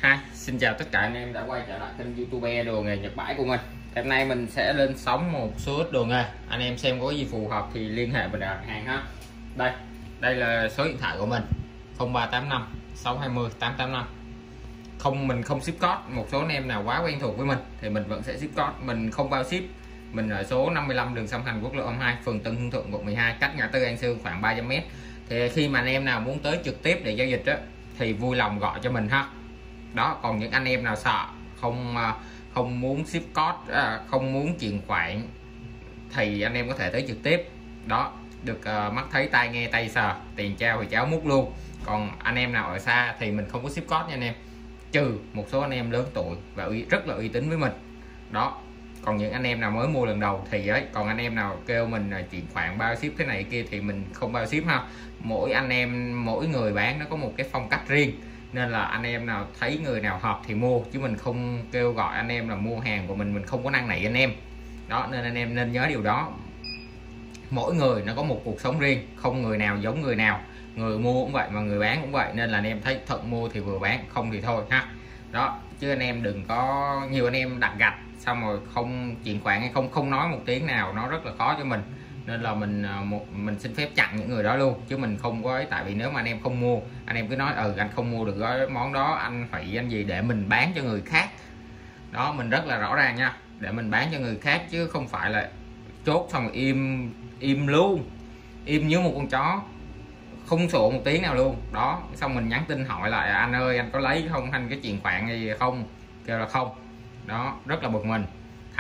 Xin chào tất cả anh em đã quay trở lại kênh YouTube đồ nghề Nhật Bãi của mình. Hôm nay mình sẽ lên sóng một số ít đồ nghề. Anh em xem có gì phù hợp thì liên hệ mình đặt hàng ha. Đây là số điện thoại của mình 0385 620 885. Mình không ship code. Một số anh em nào quá quen thuộc với mình thì mình vẫn sẽ ship code. Mình không bao ship. Mình ở số 55 đường song hành quốc lộ 22, phường Tân Hưng Thuận, quận 12, cách ngã tư An Sương khoảng 300 m. Thì khi mà anh em nào muốn tới trực tiếp để giao dịch đó, thì vui lòng gọi cho mình ha. Đó, còn những anh em nào sợ không muốn ship code, không muốn chuyển khoản thì anh em có thể tới trực tiếp. Đó, được mắt thấy tai nghe tay sờ, tiền trao thì cháo múc luôn. Còn anh em nào ở xa thì mình không có ship code nha anh em, trừ một số anh em lớn tuổi và rất là uy tín với mình. Đó, còn những anh em nào mới mua lần đầu thì ấy, còn anh em nào kêu mình chuyển khoản bao ship thế này kia thì mình không bao ship ha. Mỗi anh em, mỗi người bán nó có một cái phong cách riêng, nên là anh em nào thấy người nào hợp thì mua, chứ mình không kêu gọi anh em là mua hàng của mình không có năn nỉ anh em. Đó, nên anh em nên nhớ điều đó. Mỗi người nó có một cuộc sống riêng, không người nào giống người nào, người mua cũng vậy mà người bán cũng vậy, nên là anh em thấy thuận mua thì vừa bán, không thì thôi ha. Đó, chứ anh em đừng có, nhiều anh em đặt gạch xong rồi không chuyển khoản hay không nói một tiếng nào, nó rất là khó cho mình, nên là mình xin phép chặn những người đó luôn, chứ mình không có ấy. Tại vì nếu mà anh em không mua, anh em cứ nói anh không mua được gói món đó, anh phải anh gì để mình bán cho người khác. Đó, mình rất là rõ ràng nha, để mình bán cho người khác chứ không phải là chốt xong rồi im luôn, im như một con chó, không sổ một tiếng nào luôn. Đó, xong mình nhắn tin hỏi lại anh ơi anh có lấy không, anh cái chuyển khoản gì không, kêu là không. Đó, rất là bực mình.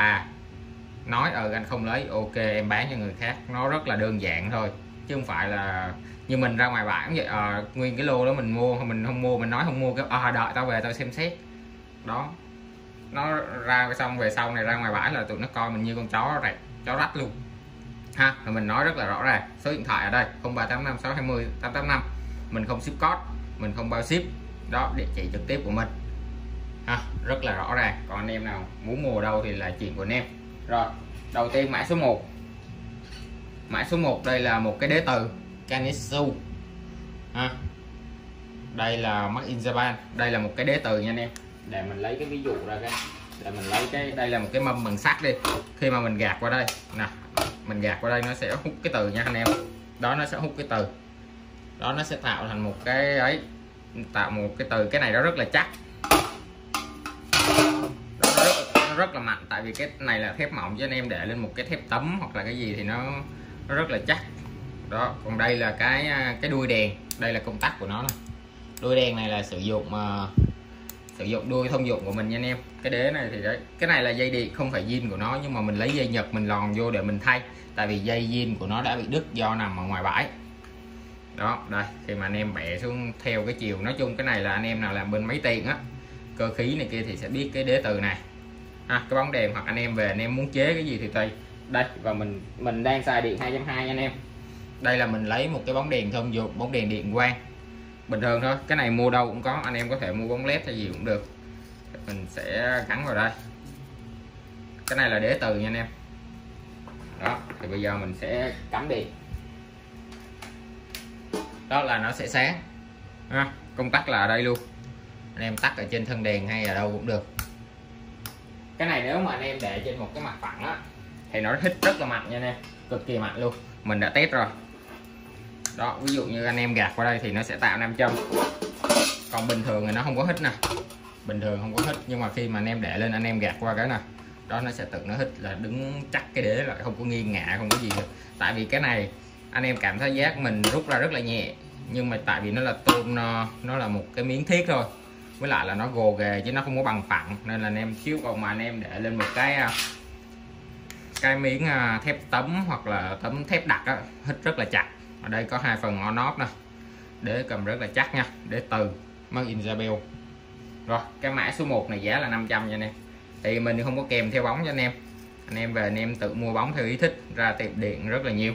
Nói anh không lấy, ok em bán cho người khác. Nó rất là đơn giản thôi, chứ không phải là như mình ra ngoài bãi vậy. Nguyên cái lô đó mình mua, mình không mua, mình nói không mua, cái đợi tao về tao xem xét. Đó, nó ra xong về sau này ra ngoài bãi là tụi nó coi mình như con chó rách luôn ha. Rồi mình nói rất là rõ ràng, số điện thoại ở đây 0385 620 885. Mình không ship code, mình không bao ship. Đó, địa chỉ trực tiếp của mình ha, rất là rõ ràng. Còn anh em nào muốn mua đâu thì là chuyện của anh em. Rồi, đầu tiên mã số 1. Mã số 1 đây là một cái đế từ Kanetsu ha. Đây là Made in Japan. Đây là một cái đế từ nha anh em. Để mình lấy cái ví dụ ra cái, để mình lấy đây là một cái mâm bằng sắt đi. Khi mà mình gạt qua đây nè, mình gạt qua đây nó sẽ hút cái từ nha anh em. Đó, nó sẽ hút cái từ đó, nó sẽ tạo thành một cái ấy, tạo một cái từ. Cái này nó rất là chắc, nó rất là mạnh, tại vì cái này là thép mỏng, chứ anh em để lên một cái thép tấm hoặc là cái gì thì nó rất là chắc. Đó, còn đây là cái đuôi đèn. Đây là công tắc của nó này. Đuôi đèn này là sử dụng đuôi thông dụng của mình nha anh em. Cái đế này thì đấy, cái này là dây điện, không phải zin của nó, nhưng mà mình lấy dây Nhật mình lòn vô để mình thay, tại vì dây zin của nó đã bị đứt do nằm ở ngoài bãi. Đó, đây, khi mà anh em bẻ xuống theo cái chiều, nói chung cái này là anh em nào làm bên máy tiện á, cơ khí này kia thì sẽ biết cái đế từ này cái bóng đèn, hoặc anh em về anh em muốn chế cái gì thì tùy. Đây, và mình đang xài điện 2.2 anh em. Đây là mình lấy một cái bóng đèn thông dụng, bóng đèn điện quang bình thường thôi. Cái này mua đâu cũng có, anh em có thể mua bóng led hay gì cũng được. Mình sẽ gắn vào đây. Cái này là đế từ nha anh em. Đó, thì bây giờ mình sẽ cắm điện. Đó là nó sẽ sáng công tắc là ở đây luôn, anh em tắt ở trên thân đèn hay ở đâu cũng được. Cái này nếu mà anh em để trên một cái mặt phẳng á thì nó hít rất là mạnh nha anh em, cực kỳ mạnh luôn, mình đã test rồi. Đó, ví dụ như anh em gạt qua đây thì nó sẽ tạo nam châm. Còn bình thường thì nó không có hít nè, bình thường không có hít, nhưng mà khi mà anh em để lên, anh em gạt qua cái nè, đó nó sẽ tự nó hít, là đứng chắc cái đế lại, không có nghiêng ngả, không có gì được. Tại vì cái này anh em cảm thấy giác mình rút ra rất là nhẹ, nhưng mà tại vì nó là tôn, nó là một cái miếng thiết thôi, với lại là nó gồ ghề chứ nó không có bằng phẳng, nên là anh em xíu. Còn mà anh em để lên một cái miếng thép tấm hoặc là tấm thép đặc á, hít rất là chặt. Ở đây có hai phần on off nè, để cầm rất là chắc nha, để từ Made in Japan. Rồi, cái mã số 1 này giá là 500 nha anh em. Thì mình không có kèm theo bóng cho anh em về anh em tự mua bóng theo ý thích, ra tiệm điện rất là nhiều.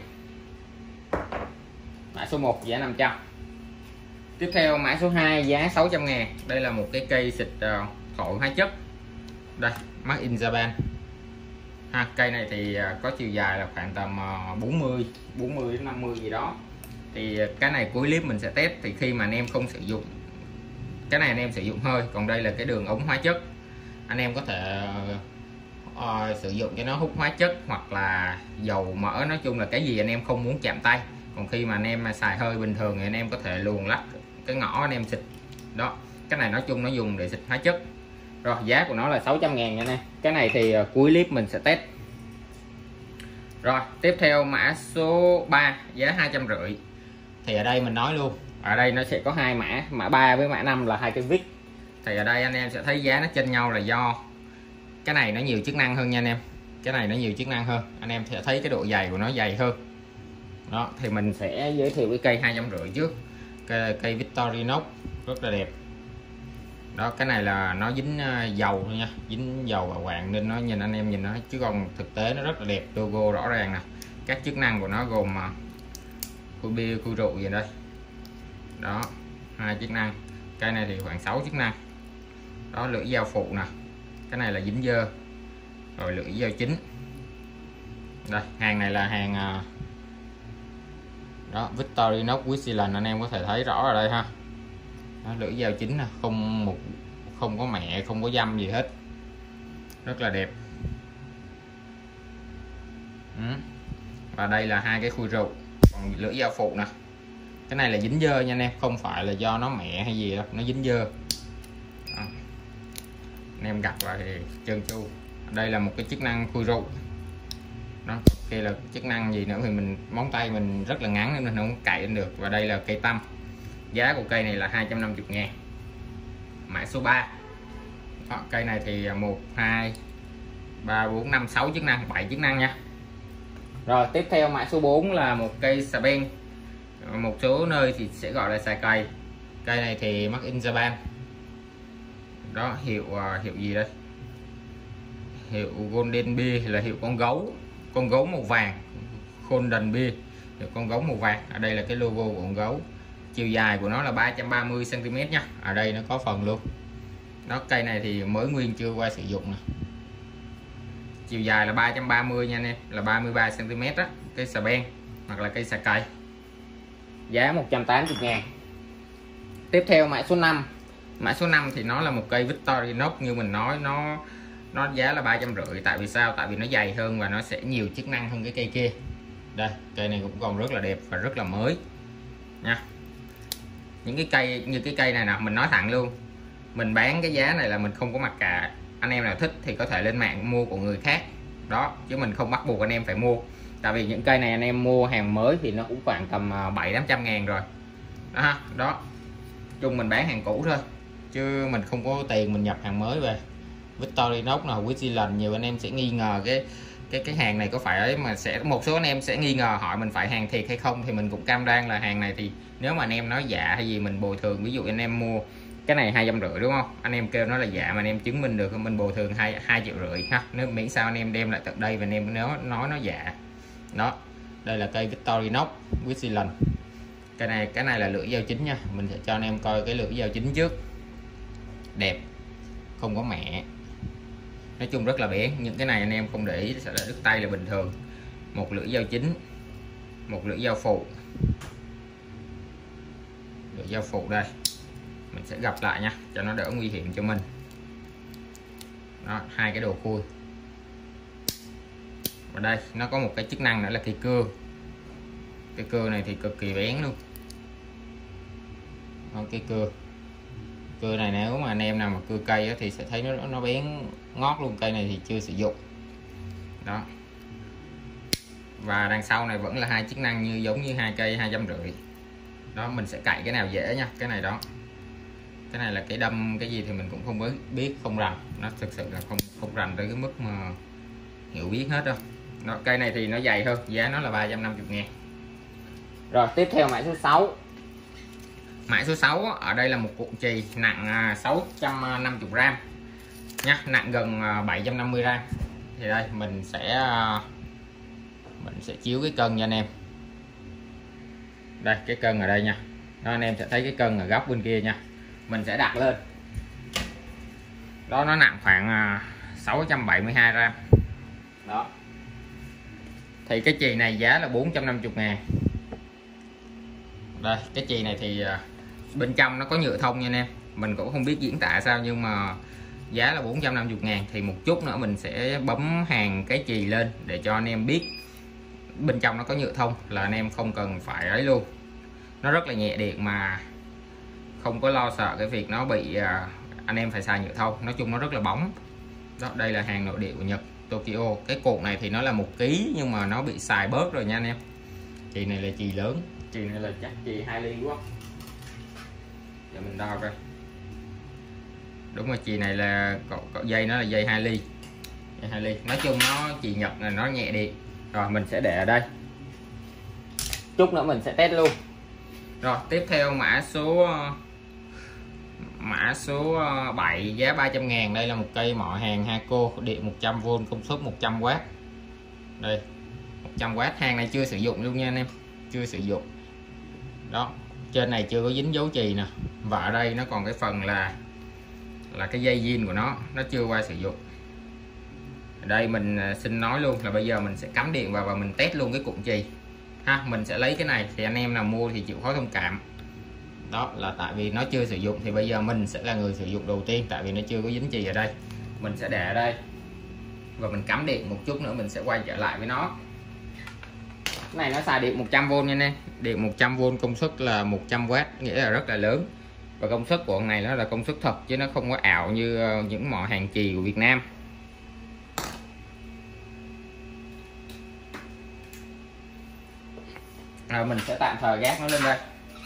Mã số 1 giá 500. Tiếp theo mã số 2 giá 600 ngàn. Đây là một cái cây xịt thổi hóa chất. Đây, Made in Japan cây này thì có chiều dài là khoảng tầm 40 đến 50 gì đó. Thì cái này cuối clip mình sẽ test. Thì khi mà anh em không sử dụng cái này anh em sử dụng hơi, còn đây là cái đường ống hóa chất. Anh em có thể sử dụng cho nó hút hóa chất hoặc là dầu mỡ, nói chung là cái gì anh em không muốn chạm tay. Còn khi mà anh em mà xài hơi bình thường thì anh em có thể luồn lách cái ngõ anh em xịt đó. Cái này nói chung nó dùng để xịt hóa chất. Rồi giá của nó là 600.000 nha anh em. Cái này thì cuối clip mình sẽ test. Rồi tiếp theo mã số 3 giá 250. Thì ở đây mình nói luôn, ở đây nó sẽ có hai mã, mã 3 với mã 5 là hai cái vít. Thì ở đây anh em sẽ thấy giá nó chênh nhau là do cái này nó nhiều chức năng hơn nha anh em. Cái này nó nhiều chức năng hơn, anh em sẽ thấy cái độ dày của nó dày hơn. Đó thì mình sẽ giới thiệu cái cây 250 trước. Cây Victorinox rất là đẹp. Đó, cái này là nó dính dầu thôi nha, dính dầu và quạng nên nó nhìn anh em nhìn nó, chứ còn thực tế nó rất là đẹp, logo rõ ràng nè. Các chức năng của nó gồm khui bia, khui rượu gì đây. Đó, hai chức năng. Cây này thì khoảng 6 chức năng. Đó, lưỡi dao phụ nè. Cái này là dính dơ. Rồi lưỡi dao chính. Đây, hàng này là hàng đó, Victorinox Switzerland, anh em có thể thấy rõ ở đây ha. Đó, lưỡi dao chính nè, không có mẹ, không có dăm gì hết, rất là đẹp. Và đây là hai cái khui rượu, còn lưỡi dao phụ nè. Cái này là dính dơ nha anh em, không phải là do nó mẹ hay gì đâu, nó dính dơ. Đó. Anh em gặt vào thì trơn tru. Đây là một cái chức năng khui rượu. Đó, kia là chức năng gì nữa thì mình móng tay mình rất là ngắn nên mình không cạy lên được. Và đây là cây tăm. Giá của cây này là 250.000. Mã số 3. Đó, cây này thì 1 2 3 4 5 6 chức năng, 7 chức năng nha. Rồi tiếp theo mã số 4 là một cây xà beng. Một số nơi thì sẽ gọi là xà cày. Cây này thì made in Japan. Đó, hiệu gì đây? Hiệu Golden Bee là hiệu con gấu màu vàng. Golden Bee, hiệu con gấu màu vàng. Ở đây là cái logo của con gấu. Chiều dài của nó là 330 cm nha. Ở đây nó có phần luôn. Đó, cây này thì mới nguyên chưa qua sử dụng nè. Chiều dài là 330 nha anh em, là 33 cm đó. Cây xà beng hoặc là cây xà cày. Giá 180.000. Tiếp theo mã số 5. Mã số 5 thì nó là một cây Victorinox, như mình nói, nó giá là 350. Tại vì sao? Tại vì nó dày hơn và nó sẽ nhiều chức năng hơn cái cây kia. Đây, cây này cũng còn rất là đẹp và rất là mới nha. Những cái cây như cái cây này nè, mình nói thẳng luôn, mình bán cái giá này là mình không có mặc cả. Anh em nào thích thì có thể lên mạng mua của người khác đó, chứ mình không bắt buộc anh em phải mua. Tại vì những cây này anh em mua hàng mới thì nó cũng khoảng tầm 700-800 ngàn rồi đó. Đó, chung mình bán hàng cũ thôi, chứ mình không có tiền mình nhập hàng mới về. Victorinox nào Switzerland, nhiều anh em sẽ nghi ngờ cái hàng này có phải ấy, mà sẽ một số anh em sẽ nghi ngờ hỏi mình phải hàng thiệt hay không, thì mình cũng cam đoan là hàng này thì nếu mà anh em nói dạ hay gì mình bồi thường. Ví dụ anh em mua cái này 250 đúng không, anh em kêu nó là dạ mà anh em chứng minh được mình bồi thường 2,5 triệu ha, nếu miễn sao anh em đem lại tận đây và anh em nếu nói nó dạ. Đó, đây là cây Victorinox Switzerland. Cái này là lưỡi dao chính nha, mình sẽ cho anh em coi cái lưỡi dao chính trước. Đẹp, không có mẹ, nói chung rất là bén. Những cái này anh em không để ý sẽ là đứt tay là bình thường. Một lưỡi dao chính, một lưỡi dao phụ. Lưỡi dao phụ đây mình sẽ gặp lại nha, cho nó đỡ nguy hiểm cho mình. Đó, hai cái đồ khui. Và đây nó có một cái chức năng nữa là cây cưa. Cái cưa này thì cực kỳ bén luôn. Đó, cái cưa này nếu mà anh em nào mà cưa cây thì sẽ thấy nó bén ngót luôn. Cây này thì chưa sử dụng đó. Và đằng sau này vẫn là hai chức năng như giống như hai cây 250. Đó, mình sẽ cạy cái nào dễ nha. Cái này đó, cái này là cái đâm cái gì thì mình cũng không biết, không rành. Nó thực sự là không rành tới cái mức mà hiểu biết hết đâu. Đó, cây này thì nó dày hơn, giá nó là 350.000. Rồi tiếp theo mã số 6. Mã số 6 ở đây là một cuộn chì nặng 650g nha, nặng gần 750g. Thì đây mình sẽ chiếu cái cân nha anh em. Đây cái cân ở đây nha. Đó, anh em sẽ thấy cái cân ở góc bên kia nha. Mình sẽ đặt lên. Đó, nó nặng khoảng 672g. Đó. Thì cái chì này giá là 450.000. Đây, cái chì này thì bên trong nó có nhựa thông nha anh em. mình cũng không biết diễn tả sao, nhưng mà giá là 450.000. Thì một chút nữa mình sẽ bấm hàng cái chì lên để cho anh em biết bên trong nó có nhựa thông, là anh em không cần phải ấy luôn. Nó rất là nhẹ điện mà không có lo sợ cái việc nó bị anh em phải xài nhựa thông. Nói chung nó rất là bóng. Đó, đây là hàng nội địa của Nhật, Tokyo. Cái cột này thì nó là 1 kg nhưng mà nó bị xài bớt rồi nha anh em. Chì này là chì lớn, chì này là chắc chì 2 ly quá. Để mình đo coi. Đúng rồi, chì này là dây nó là dây 2 ly. Dây 2 ly. Nói chung nó chì Nhật này nó nhẹ điện. Rồi mình sẽ để ở đây. Chút nữa mình sẽ test luôn. Rồi tiếp theo mã số 7 giá 300.000. Đây là một cây mỏ hàng Hako điện 100V công suất 100W. Đây 100W, hàng này chưa sử dụng luôn nha anh em, chưa sử dụng. Đó, trên này chưa có dính dấu chì nè, và ở đây nó còn cái phần là cái dây zin của nó chưa qua sử dụng. Ở đây mình xin nói luôn là bây giờ mình sẽ cắm điện vào và mình test luôn cái cụm chì ha. Mình sẽ lấy cái này, thì anh em nào mua thì chịu khó thông cảm. Đó là tại vì nó chưa sử dụng, thì bây giờ mình sẽ là người sử dụng đầu tiên, tại vì nó chưa có dính chì ở đây. Mình sẽ để ở đây và mình cắm điện, một chút nữa mình sẽ quay trở lại với nó. Cái này nó xài điện 100V nha anh em. Điện 100V công suất là 100W, nghĩa là rất là lớn. Và công suất của con này nó là công suất thật chứ nó không có ảo như những mỏ hàng chì của Việt Nam. Rồi mình sẽ tạm thời gác nó lên đây.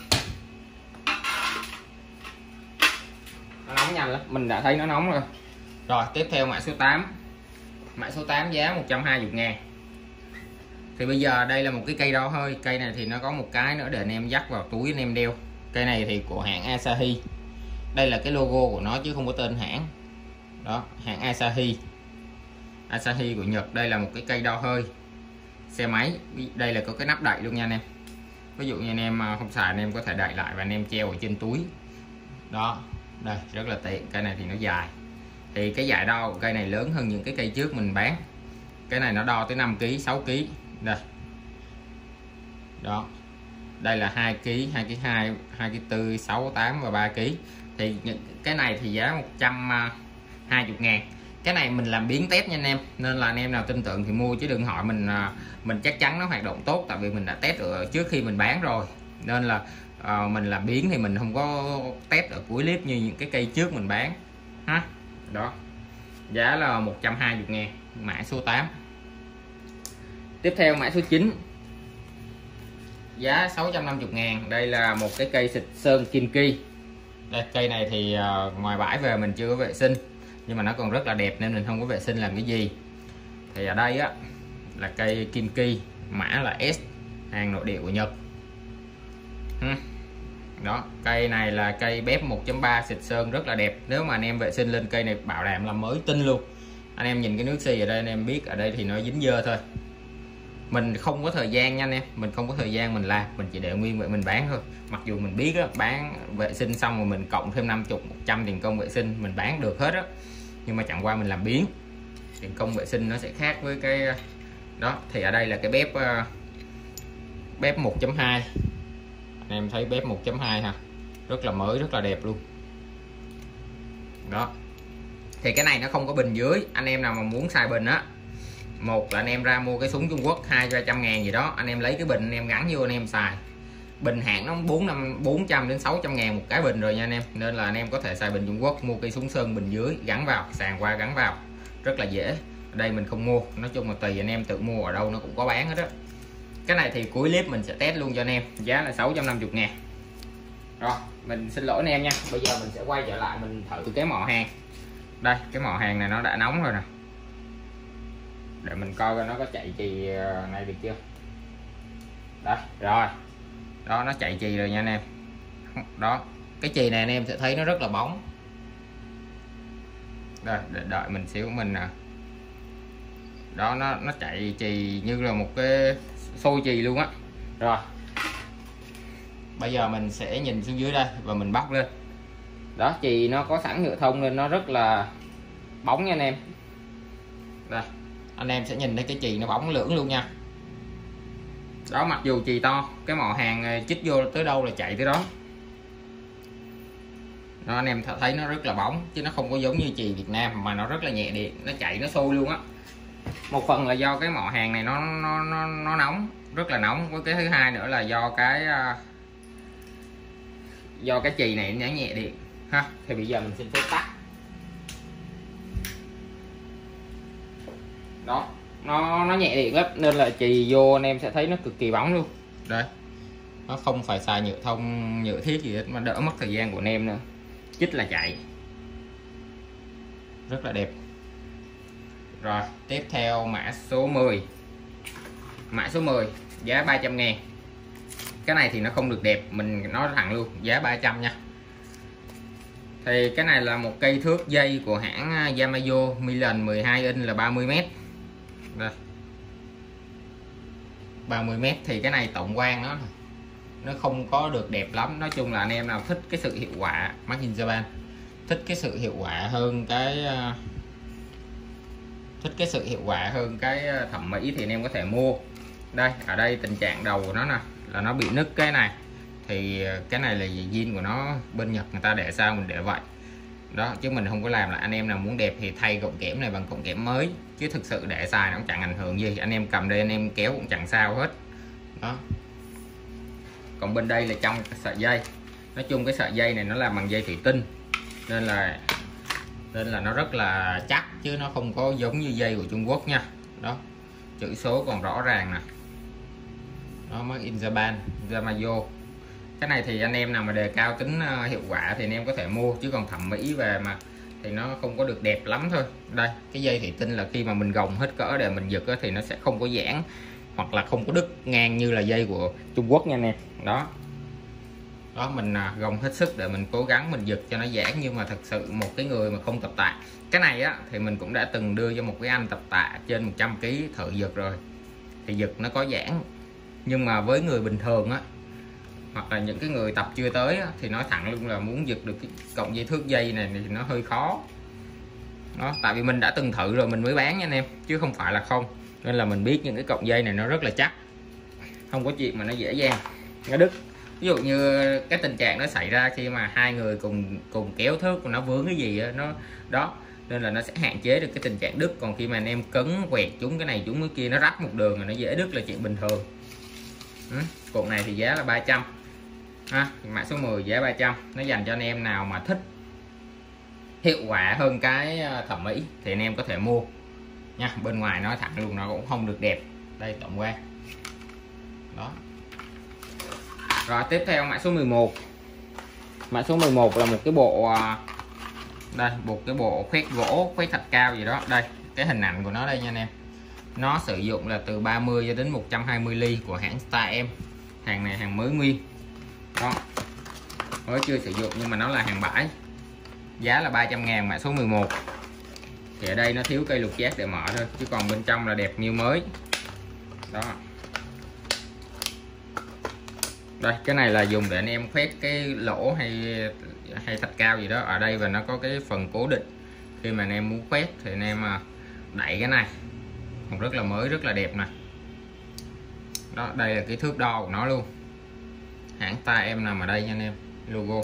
Nó nóng nhanh lắm, mình đã thấy nó nóng rồi. Rồi tiếp theo mã số 8. Mã số 8 giá 120.000. Thì bây giờ đây là một cái cây đo hơi. Cây này thì nó có một cái nữa để anh em dắt vào túi anh em đeo. Cây này thì của hãng Asahi. Đây là cái logo của nó chứ không có tên hãng. Đó, hãng Asahi. Asahi của Nhật. Đây là một cái cây đo hơi xe máy. Đây là có cái nắp đậy luôn nha anh em. Ví dụ như anh em không xài, anh em có thể đậy lại và anh em treo ở trên túi. Đó, đây rất là tiện. Cây này thì nó dài. Thì cái giải đo của cây này lớn hơn những cái cây trước mình bán. Cái này nó đo tới 5 kg, 6 kg. Đây. Đó. Đây là 2 kg, 2 kg 2, 2 kg 4, 6, 8 và 3 kg. Thì cái này thì giá 120.000. Cái này mình làm biến test nha anh em, nên là anh em nào tin tưởng thì mua, chứ đừng hỏi mình chắc chắn nó hoạt động tốt, tại vì mình đã test ở trước khi mình bán rồi. Nên là mình làm biến thì mình không có test ở cuối clip như những cái cây trước mình bán ha. Đó, giá là 120.000, mã số 8. Tiếp theo mã số 9 giá 650.000. Đây là một cái cây xịt sơn Kinki. Đây, cây này thì ngoài bãi về mình chưa có vệ sinh, nhưng mà nó còn rất là đẹp nên mình không có vệ sinh làm cái gì. Thì ở đây á là cây Kinki, mã là S, hàng nội địa của Nhật. Đó, cây này là cây bếp 1.3 xịt sơn rất là đẹp. Nếu mà anh em vệ sinh lên cây này bảo đảm là mới tinh luôn. Anh em nhìn cái nước xì ở đây anh em biết ở đây thì nó dính dơ thôi. Mình không có thời gian nha anh em, mình không có thời gian mình làm, mình chỉ để nguyên vậy mình bán thôi. Mặc dù mình biết á, bán vệ sinh xong rồi mình cộng thêm 50, 100 tiền công vệ sinh mình bán được hết á, nhưng mà chẳng qua mình làm biến, tiền công vệ sinh nó sẽ khác với cái đó. Thì ở đây là cái bếp 1.2. anh em thấy bếp 1.2 ha, rất là mới, rất là đẹp luôn. Đó, thì cái này nó không có bình dưới. Anh em nào mà muốn xài bình á, một là anh em ra mua cái súng Trung Quốc 200-300 gì đó, anh em lấy cái bình anh em gắn vô anh em xài. Bình hãng nó 400 đến 600 một cái bình rồi nha anh em, nên là anh em có thể xài bình Trung Quốc, mua cây súng sơn bình dưới gắn vào, sàn qua gắn vào rất là dễ. Ở đây mình không mua, nói chung là tùy anh em tự mua, ở đâu nó cũng có bán hết đó. Cái này thì cuối clip mình sẽ test luôn cho anh em, giá là 650.000. Rồi mình xin lỗi anh em nha, bây giờ mình sẽ quay trở lại mình thử cái mỏ hàng. Đây, cái mỏ hàng này nó đã nóng rồi nè, để mình coi coi nó có chạy chì này được chưa. Đó, rồi đó, nó chạy chì rồi nha anh em. Đó, cái chì này anh em sẽ thấy nó rất là bóng. Đây, đợi mình xíu mình nè. Đó, nó chạy chì như là một cái xôi chì luôn á. Rồi bây giờ mình sẽ nhìn xuống dưới đây và mình bóc lên. Đó, chì nó có sẵn nhựa thông nên nó rất là bóng nha anh em. Đây, anh em sẽ nhìn thấy cái chì nó bóng lưỡng luôn nha. Đó, mặc dù chì to, cái mỏ hàng chích vô tới đâu là chạy tới đó. nó anh em thấy nó rất là bóng chứ nó không có giống như chì Việt Nam mà nó rất là nhẹ điện, nó chạy nó sôi luôn á. Một phần là do cái mỏ hàng này nó nóng, rất là nóng, với cái thứ hai nữa là do cái chì này nó nhẹ điện ha. Thì bây giờ mình xin phép tắt. Đó, nó nhẹ điện lắm nên là chì vô anh em sẽ thấy nó cực kỳ bóng luôn. Đây, nó không phải xài nhựa thông, nhựa thiết gì hết mà đỡ mất thời gian của anh em nữa, chích là chạy, rất là đẹp. Rồi tiếp theo mã số 10. Mã số 10 giá 300.000. Cái này thì nó không được đẹp, mình nói thẳng luôn, giá 300 nha. Thì cái này là một cây thước dây của hãng Yamaha Milan 12 inch là 30m. Đây, 30m thì cái này tổng quan nó không có được đẹp lắm. Nói chung là anh em nào thích cái sự hiệu quả, Made in Japan, thích cái sự hiệu quả hơn cái thẩm mỹ thì anh em có thể mua. Đây, ở đây tình trạng đầu của nó nè là nó bị nứt cái này, thì cái này là zin của nó, bên Nhật người ta để sao mình để vậy đó, chứ mình không có làm. Là anh em nào muốn đẹp thì thay cọng kẽm này bằng cọng kẽm mới, chứ thực sự để xài nó cũng chẳng ảnh hưởng gì. Anh em cầm đây anh em kéo cũng chẳng sao hết đó. Còn bên đây là trong sợi dây, nói chung cái sợi dây này nó làm bằng dây thủy tinh nên là nó rất là chắc, chứ nó không có giống như dây của Trung Quốc nha. Đó, chữ số còn rõ ràng nè, nó Made in Japan, Yamaha. Cái này thì anh em nào mà đề cao tính hiệu quả thì anh em có thể mua, chứ còn thẩm mỹ về mà thì nó không có được đẹp lắm thôi. Đây, cái dây thủy tinh là khi mà mình gồng hết cỡ để mình giật thì nó sẽ không có giãn hoặc là không có đứt ngang như là dây của Trung Quốc nha anh em. Đó, mình gồng hết sức để mình cố gắng mình giật cho nó giãn. Nhưng mà thật sự một cái người mà không tập tạ, cái này á thì mình cũng đã từng đưa cho một cái anh tập tạ trên 100 kg thử giật rồi, thì giật nó có giãn. Nhưng mà với người bình thường á, hoặc là những cái người tập chưa tới á, thì nói thẳng luôn là muốn giật được cái cọng dây thước dây này thì nó hơi khó đó. Tại vì mình đã từng thử rồi mình mới bán nha anh em, chứ không phải là không. Nên là mình biết những cái cọng dây này nó rất là chắc, không có chuyện mà nó dễ dàng nó đứt. Ví dụ như cái tình trạng nó xảy ra khi mà hai người cùng kéo thước, nó vướng cái gì đó, nên là nó sẽ hạn chế được cái tình trạng đứt. Còn khi mà anh em cấn quẹt chúng cái này chúng cái kia, nó rách một đường rồi nó dễ đứt là chuyện bình thường. Cục này thì giá là 300 ha. Mã số 10 giá 300, nó dành cho anh em nào mà thích hiệu quả hơn cái thẩm mỹ thì anh em có thể mua nha. Bên ngoài nói thẳng luôn nó cũng không được đẹp. Đây, tổng quan đó. Rồi tiếp theo mã số 11. Mã số 11 là một cái bộ đây, một cái bộ khoét gỗ, khoét thạch cao gì đó. Đây, cái hình ảnh của nó đây nha anh em. Nó sử dụng là từ 30 cho đến 120 ly của hãng Star M. Hàng này hàng mới nguyên đó, mới chưa sử dụng nhưng mà nó là hàng bãi. Giá là 300.000, mã số 11. Thì ở đây nó thiếu cây lục giác để mở thôi, chứ còn bên trong là đẹp như mới đó. Đây, cái này là dùng để anh em khoét cái lỗ hay thạch cao gì đó ở đây, và nó có cái phần cố định. Khi mà anh em muốn khoét thì anh em đẩy cái này, còn rất là mới, rất là đẹp nè. Đó, đây là cái thước đo của nó luôn. Hãng Star M nằm ở đây nha anh em, logo.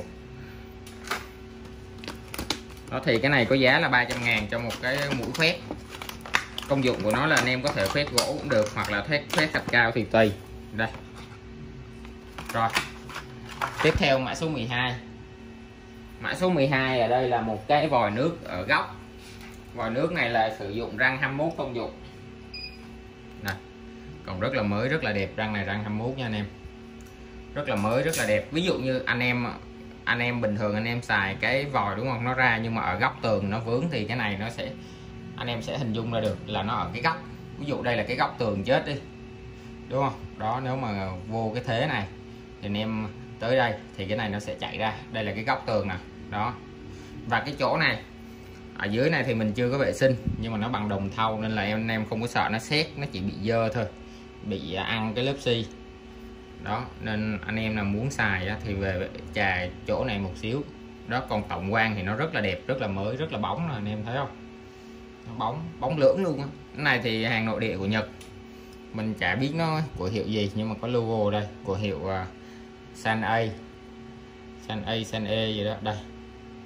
Đó, thì cái này có giá là 300.000 cho một cái mũi khoét. Công dụng của nó là anh em có thể khoét gỗ cũng được, hoặc là khoét thạch cao thì tùy. Đây. Rồi. Tiếp theo mã số 12. Mã số 12 ở đây là một cái vòi nước ở góc. Vòi nước này là sử dụng răng 21 công dụng. Này, còn rất là mới, rất là đẹp. Răng này răng 21 nha anh em, rất là mới, rất là đẹp. Ví dụ như anh em bình thường anh em xài cái vòi đúng không, nó ra nhưng mà ở góc tường nó vướng, thì cái này nó sẽ, anh em sẽ hình dung ra được là nó ở cái góc. Ví dụ đây là cái góc tường chết đi, đúng không đó, nếu mà vô cái thế này thì anh em tới đây thì cái này nó sẽ chạy ra. Đây là cái góc tường nè đó. Và cái chỗ này ở dưới này thì mình chưa có vệ sinh, nhưng mà nó bằng đồng thau nên là anh em không có sợ nó sét, nó chỉ bị dơ thôi, bị ăn cái lớp xi đó. Nên anh em nào muốn xài thì về chà chỗ này một xíu đó. Còn tổng quan thì nó rất là đẹp, rất là mới, rất là bóng nè, anh em thấy không, nó bóng lưỡng luôn á. Cái này thì hàng nội địa của Nhật, mình chả biết nó của hiệu gì, nhưng mà có logo đây của hiệu San A, San E gì đó đây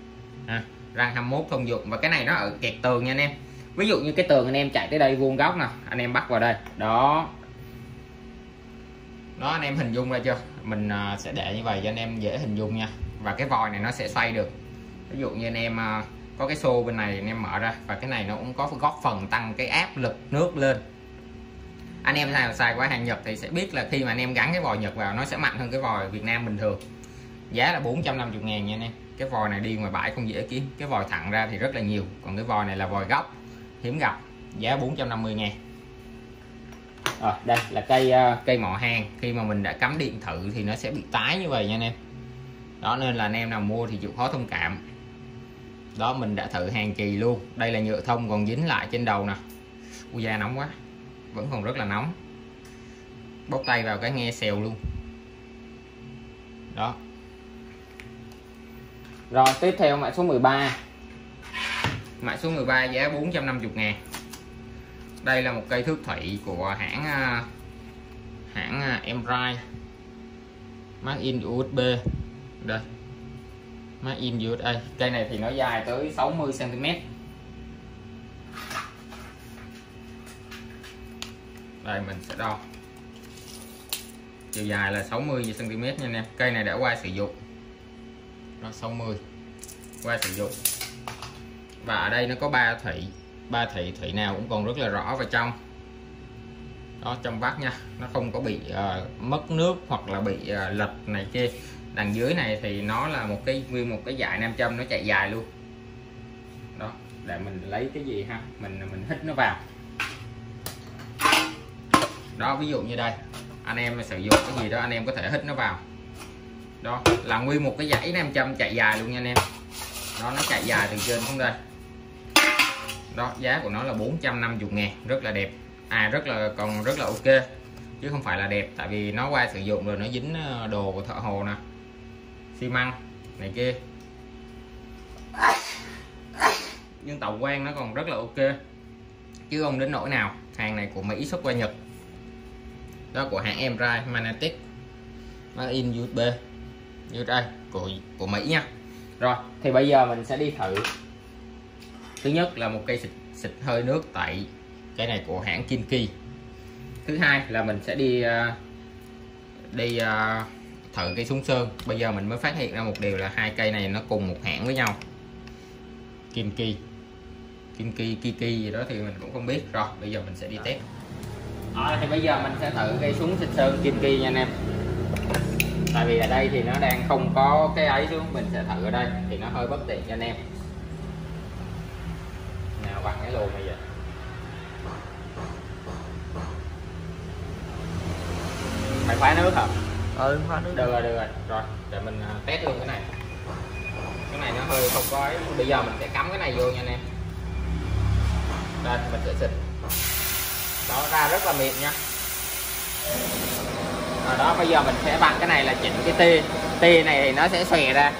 răng 21 thông dụng. Và cái này nó ở kẹt tường nha anh em. Ví dụ như cái tường anh em chạy tới đây vuông góc nè, anh em bắt vào đây đó, anh em hình dung ra chưa? Mình sẽ để như vậy cho anh em dễ hình dung nha. Và cái vòi này nó sẽ xoay được. Ví dụ như anh em có cái xô bên này anh em mở ra, và cái này nó cũng có góp phần tăng cái áp lực nước lên. Anh em nào xài qua hàng Nhật thì sẽ biết là khi mà anh em gắn cái vòi Nhật vào nó sẽ mạnh hơn cái vòi Việt Nam bình thường. Giá là 450.000 nha anh em. Cái vòi này đi ngoài bãi không dễ kiếm, cái vòi thẳng ra thì rất là nhiều, còn cái vòi này là vòi góc hiếm gặp, giá 450.000. Đây là cây mỏ hang. Khi mà mình đã cắm điện thử thì nó sẽ bị tái như vậy nha anh em. Đó, nên là anh em nào mua thì chịu khó thông cảm. Đó, mình đã thử hàng kỳ luôn. Đây là nhựa thông còn dính lại trên đầu nè. Ui da, nóng quá, vẫn còn rất là nóng. Bốc tay vào cái nghe xèo luôn. Đó. Rồi tiếp theo mã số 13. Mã số 13 giá 450.000. Đây là một cây thước thủy của hãng Emrai, made in USB. Đây, made in USA. Cây này thì nó dài tới 60 cm. Đây mình sẽ đo chiều dài là 60 cm nha anh em. Cây này đã qua sử dụng, nó 60 qua sử dụng. Và ở đây nó có 3 thủy nào cũng còn rất là rõ vào trong. Đó, trong vắt nha, nó không có bị mất nước hoặc là bị lật này kia. Đằng dưới này thì nó là nguyên một cái dải nam châm, nó chạy dài luôn. Đó, để mình lấy cái gì ha, mình hít nó vào. Đó, ví dụ như đây, anh em sử dụng cái gì đó anh em có thể hít nó vào. Đó là nguyên một cái dãy nam châm chạy dài luôn nha anh em. Đó, nó chạy dài từ trên xuống đây. Đó, giá của nó là 450.000, rất là đẹp. Còn rất là ok, chứ không phải là đẹp, tại vì nó qua sử dụng rồi nó dính đồ của thợ hồ nè, xi măng này kia. Nhưng tàu quan nó còn rất là ok, chứ không đến nỗi nào. Hàng này của Mỹ xuất qua Nhật. Đó, của hãng Emrai Magnetic, made in USA của Mỹ nha. Rồi thì bây giờ mình sẽ đi thử. Thứ nhất là một cây xịt hơi nước tẩy, cái này của hãng Kinki. Thứ hai là mình sẽ đi thử cây súng sơn. Bây giờ mình mới phát hiện ra một điều là hai cây này nó cùng một hãng với nhau, Kinki gì đó thì mình cũng không biết. Rồi bây giờ mình sẽ đi test. Thì bây giờ mình sẽ thử cây súng xịt sơn Kinki nha anh em. Tại vì ở đây thì nó đang không có cái ấy xuống, mình sẽ thử ở đây thì nó hơi bất tiện cho anh em. Nào bằng cái lùi này vậy. Mày khóa nước hả? Khóa nước. Được rồi. Rồi để mình test luôn cái này. Cái này nó hơi không có ấy. Bây giờ mình sẽ cắm cái này vô nha anh em. Đây mình sẽ xịt. Đó, ra rất là mịn nha. Đó, bây giờ mình sẽ bằng cái này là chỉnh cái tê này thì nó sẽ xòe ra.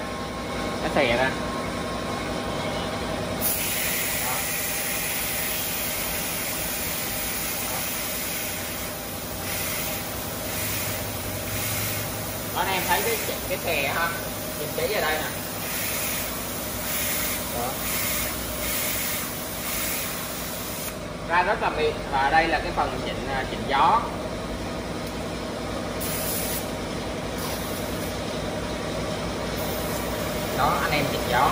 Đó, anh em thấy cái xòe ha, nhìn kỹ ở đây nè. Đó, ra rất là mịn. Và đây là cái phần chỉnh gió. Đó, anh em chỉnh gió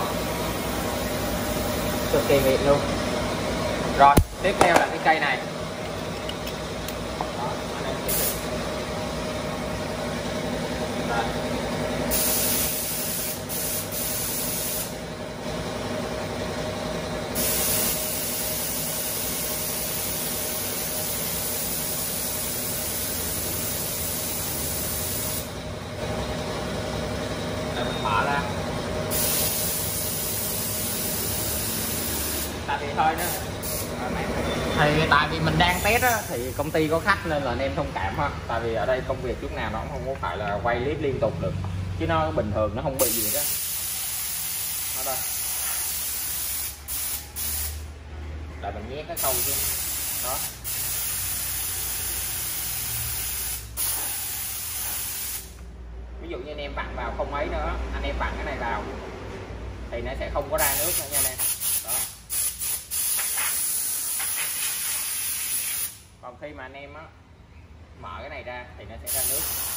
cực kỳ mịn luôn. Rồi tiếp theo là cái cây này. Đó, anh em chỉnh. Đây. Để mình mở ra. Tại vì thôi đó, thì tại vì mình đang test á, thì công ty có khách nên là anh em thông cảm ha. Tại vì ở đây công việc lúc nào nó cũng không có phải là quay clip liên tục được, chứ nó bình thường nó không bị gì đó. Ở đây là mình nhét cái câu chứ. Đó, ví dụ như anh em vặn vào không mấy nữa, anh em vặn cái này vào thì nó sẽ không có ra nước nữa nha anh em. Đó. Còn khi mà anh em á mở cái này ra thì nó sẽ ra nước.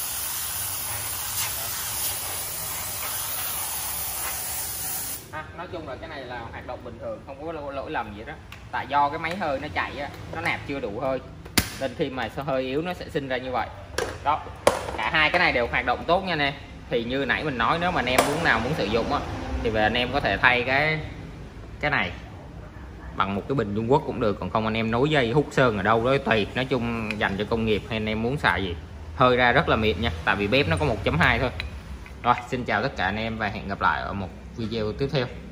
Nói chung là cái này là hoạt động bình thường, không có lỗi lầm gì đó. Tại do cái máy hơi nó chạy á, nó nạp chưa đủ hơi, nên khi mà hơi yếu nó sẽ sinh ra như vậy. Đó, cả hai cái này đều hoạt động tốt nha anh em. Thì như nãy mình nói, nếu mà anh em muốn sử dụng á thì về anh em có thể thay cái này bằng một cái bình Trung Quốc cũng được, còn không anh em nối dây hút sơn ở đâu đó tùy. Nói chung dành cho công nghiệp hay anh em muốn xài gì, hơi ra rất là mịn nha, tại vì bếp nó có 1.2 thôi. Rồi, xin chào tất cả anh em và hẹn gặp lại ở một video tiếp theo.